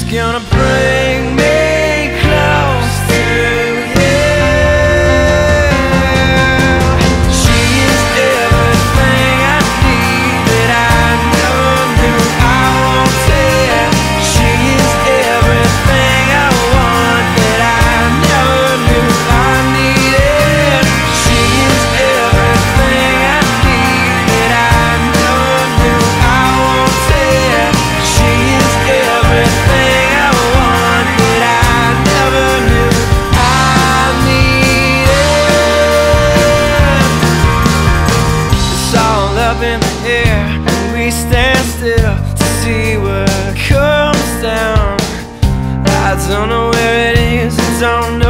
gonna bring me close to you. She is everything I need that I never knew I wanted. She is everything I want that I never knew I needed. She is everything I need that I never knew I wanted. She is everything I want that I never knew I needed. It's all up in the air, and we stand still to see what comes down. I don't know where it is, I don't know